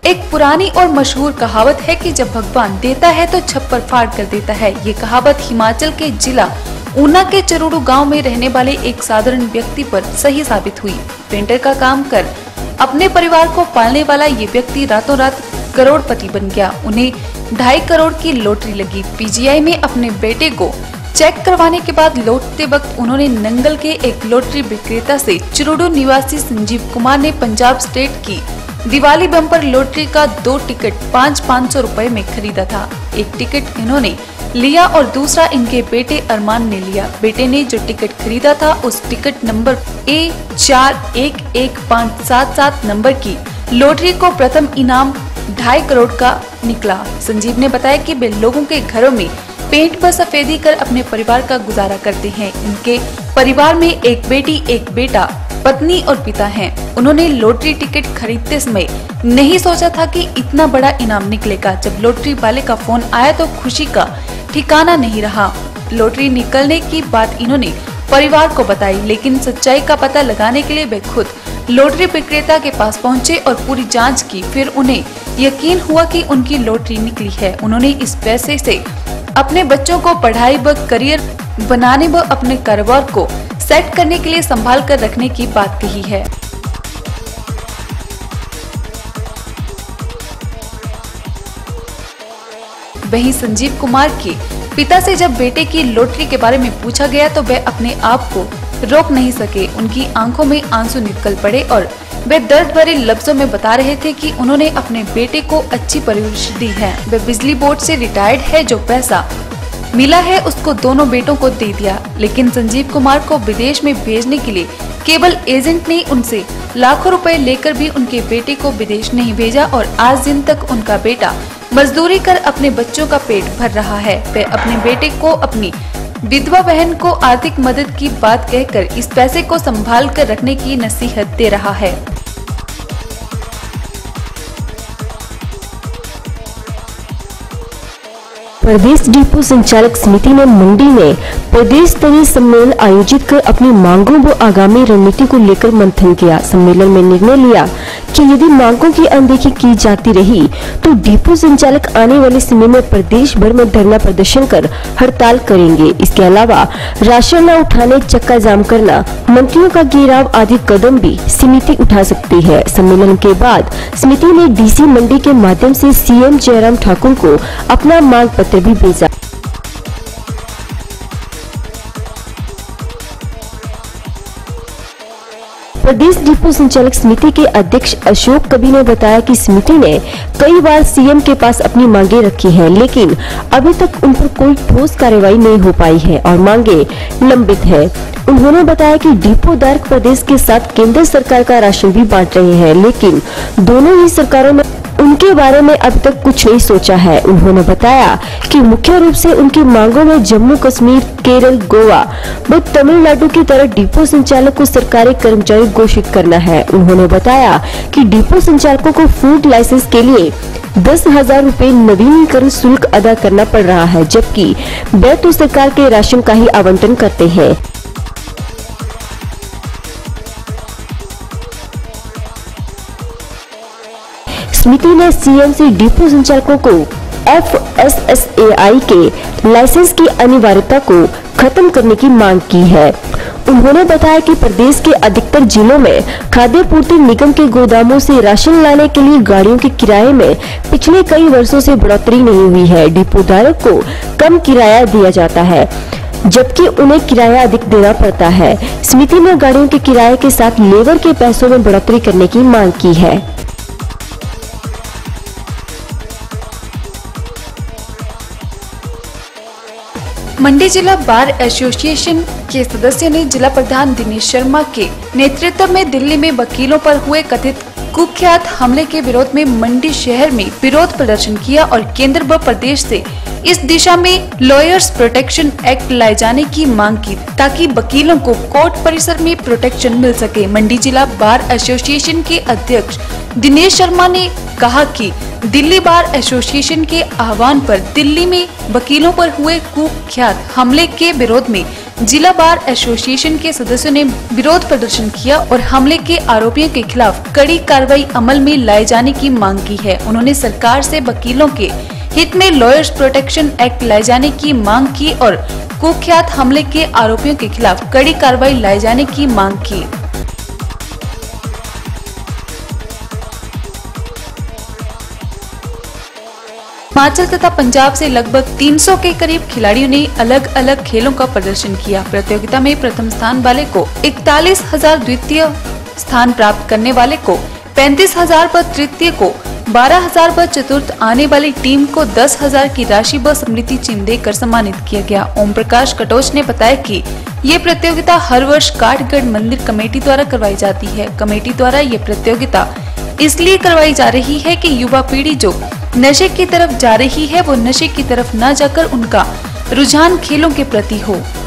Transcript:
एक पुरानी और मशहूर कहावत है कि जब भगवान देता है तो छप्पर फाड़ कर देता है। ये कहावत हिमाचल के जिला ऊना के चरूड़ू गांव में रहने वाले एक साधारण व्यक्ति पर सही साबित हुई। पेंटर का काम कर अपने परिवार को पालने वाला ये व्यक्ति रातों रात करोड़पति बन गया। उन्हें 2.5 करोड़ की लॉटरी लगी। पीजीआई में अपने बेटे को चेक करवाने के बाद लौटते वक्त उन्होंने नंगल के एक लॉटरी विक्रेता से चरूड़ू निवासी संजीव कुमार ने पंजाब स्टेट की दिवाली बम्पर लॉटरी का 2 टिकट 500 रुपए में खरीदा था। एक टिकट इन्होंने लिया और दूसरा इनके बेटे अरमान ने लिया। बेटे ने जो टिकट खरीदा था उस टिकट नंबर A411577 नंबर की लॉटरी को प्रथम इनाम 2.5 करोड़ का निकला। संजीव ने बताया कि वे लोगों के घरों में पेंट व सफेदी कर अपने परिवार का गुजारा करते हैं। इनके परिवार में एक बेटी, एक बेटा, पत्नी और पिता हैं। उन्होंने लॉटरी टिकट खरीदते समय नहीं सोचा था कि इतना बड़ा इनाम निकलेगा। जब लॉटरी वाले का फोन आया तो खुशी का ठिकाना नहीं रहा। लॉटरी निकलने की बात इन्होंने परिवार को बताई, लेकिन सच्चाई का पता लगाने के लिए वे खुद लॉटरी विक्रेता के पास पहुंचे और पूरी जांच की। फिर उन्हें यकीन हुआ कि उनकी लॉटरी निकली है। उन्होंने इस पैसे से अपने बच्चों को पढ़ाई व करियर बनाने व अपने कारोबार को सेट करने के लिए संभाल कर रखने की बात कही है। वहीं संजीव कुमार के पिता से जब बेटे की लॉटरी के बारे में पूछा गया तो वे अपने आप को रोक नहीं सके। उनकी आंखों में आंसू निकल पड़े और वे दर्द भरे लफ्जों में बता रहे थे कि उन्होंने अपने बेटे को अच्छी परवरिश दी है। वे बिजली बोर्ड से रिटायर्ड है, जो पैसा मिला है उसको दोनों बेटों को दे दिया। लेकिन संजीव कुमार को विदेश में भेजने के लिए केवल एजेंट ने उनसे लाखों रुपए लेकर भी उनके बेटे को विदेश नहीं भेजा और आज दिन तक उनका बेटा मजदूरी कर अपने बच्चों का पेट भर रहा है। वे अपने बेटे को अपनी विधवा बहन को आर्थिक मदद की बात कहकर इस पैसे को संभाल कर रखने की नसीहत दे रहा है। प्रदेश डिपो संचालक समिति ने मंडी में प्रदेश स्तरीय सम्मेलन आयोजित कर अपनी मांगों व आगामी रणनीति को लेकर मंथन किया। सम्मेलन में निर्णय लिया कि यदि मांगों की अनदेखी की जाती रही तो डिपो संचालक आने वाले समय में प्रदेश भर में धरना प्रदर्शन कर हड़ताल करेंगे। इसके अलावा राशन न उठाने, चक्का जाम करना, मंत्रियों का घेराव आदि कदम भी समिति उठा सकती है। सम्मेलन के बाद समिति ने डीसी मंडी के माध्यम से सीएम जयराम ठाकुर को अपना मांग पत्र भी भेजा। प्रदेश डिपो संचालक समिति के अध्यक्ष अशोक कवि ने बताया कि समिति ने कई बार सीएम के पास अपनी मांगे रखी हैं, लेकिन अभी तक उन पर कोई ठोस कार्रवाई नहीं हो पाई है और मांगे लंबित है। उन्होंने बताया कि डिपोधारक प्रदेश के साथ केंद्र सरकार का राशन भी बांट रहे हैं, लेकिन दोनों ही सरकारों में उनके बारे में अब तक कुछ नहीं सोचा है। उन्होंने बताया कि मुख्य रूप से उनकी मांगों में जम्मू कश्मीर, केरल, गोवा व तमिलनाडु की तरह डिपो संचालक को सरकारी कर्मचारी घोषित करना है। उन्होंने बताया कि डिपो संचालकों को फूड लाइसेंस के लिए 10,000 रुपए नवीनीकरण शुल्क अदा करना पड़ रहा है, जबकि वे तो सरकार के राशन का ही आवंटन करते हैं। समिति ने सीएम से डिपो संचालकों को FSSAI के लाइसेंस की अनिवार्यता को खत्म करने की मांग की है। उन्होंने बताया कि प्रदेश के अधिकतर जिलों में खाद्य पूर्ति निगम के गोदामों से राशन लाने के लिए गाड़ियों के किराए में पिछले कई वर्षों से बढ़ोतरी नहीं हुई है। डिपोधारक को कम किराया दिया जाता है, जबकि उन्हें किराया अधिक देना पड़ता है। समिति ने गाड़ियों के किराए के साथ लेबर के पैसों में बढ़ोतरी करने की मांग की है। मंडी जिला बार एसोसिएशन के सदस्यों ने जिला प्रधान दिनेश शर्मा के नेतृत्व में दिल्ली में वकीलों पर हुए कथित कुख्यात हमले के विरोध में मंडी शहर में विरोध प्रदर्शन किया और केंद्र व प्रदेश से इस दिशा में लॉयर्स प्रोटेक्शन एक्ट लाए जाने की मांग की, ताकि वकीलों को कोर्ट परिसर में प्रोटेक्शन मिल सके। मंडी जिला बार एसोसिएशन के अध्यक्ष दिनेश शर्मा ने कहा कि दिल्ली बार एसोसिएशन के आह्वान पर दिल्ली में वकीलों पर हुए कुख्यात हमले के विरोध में जिला बार एसोसिएशन के सदस्यों ने विरोध प्रदर्शन किया और हमले के आरोपियों के खिलाफ कड़ी कार्रवाई अमल में लाए जाने की मांग की है। उन्होंने सरकार से वकीलों के हित में लॉयर्स प्रोटेक्शन एक्ट लाए जाने की मांग की और कुख्यात हमले के आरोपियों के खिलाफ कड़ी कार्रवाई लाए जाने की मांग की। हिमाचल तथा पंजाब से लगभग 300 के करीब खिलाड़ियों ने अलग अलग खेलों का प्रदर्शन किया। प्रतियोगिता में प्रथम स्थान वाले को 41,000, द्वितीय स्थान प्राप्त करने वाले को 35,000 व तृतीय को 12,000 व चतुर्थ आने वाली टीम को 10,000 की राशि व स्मृति चिन्ह देकर सम्मानित किया गया। ओम प्रकाश कटोच ने बताया कि ये प्रतियोगिता हर वर्ष काठगढ़ मंदिर कमेटी द्वारा करवाई जाती है। कमेटी द्वारा ये प्रतियोगिता इसलिए करवाई जा रही है कि युवा पीढ़ी जो नशे की तरफ जा रही है वो नशे की तरफ न जाकर उनका रुझान खेलों के प्रति हो।